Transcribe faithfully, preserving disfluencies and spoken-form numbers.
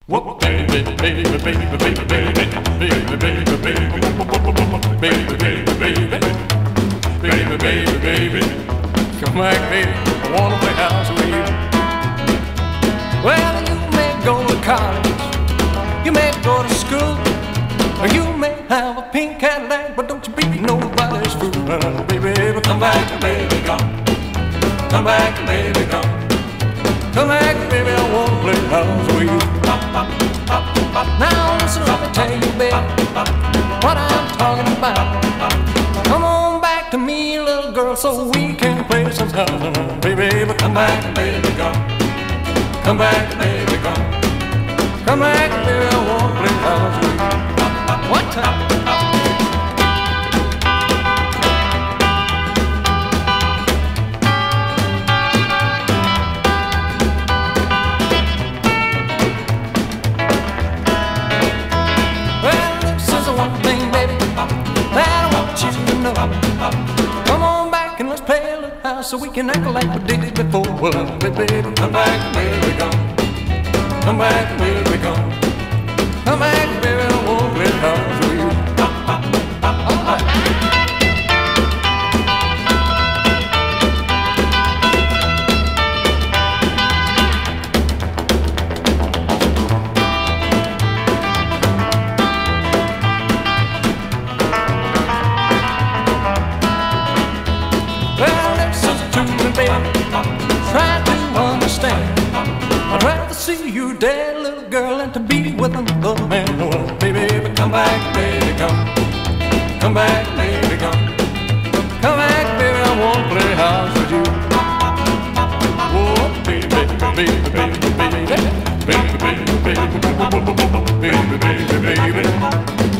Whoa, baby, baby, baby, baby, baby, baby, baby, baby, baby, baby, baby, baby, baby, baby. Come back, baby, I wanna play house with you. Well, you may go to college, you may go to school, or you may have a pink Cadillac, but don't you be nobody's fool. Uh, baby, baby, come back, baby, come. Come back, baby, come. Come back, baby, I wanna play house with you. Now listen, let me tell you, baby, what I'm talking about. Come on back to me, little girl, so we can play some house. Baby, baby, come back, baby, come. Come back, baby, come. Come back, baby, I wanna play house with you. One time. Come on back and let's play a little house so we can act like we did it before. Well, baby, come back, baby, come. Come back, baby, come. Come back, baby, I won't play house with you. All right. Try to understand. I'd rather see you dead, little girl, than to be with another man. Oh, baby, baby, come back, baby, come. Come back, baby, come. Come back, baby, I wanna play house with you. Oh, baby, baby, baby, baby, baby, baby, baby, baby, baby, baby, baby, baby, baby.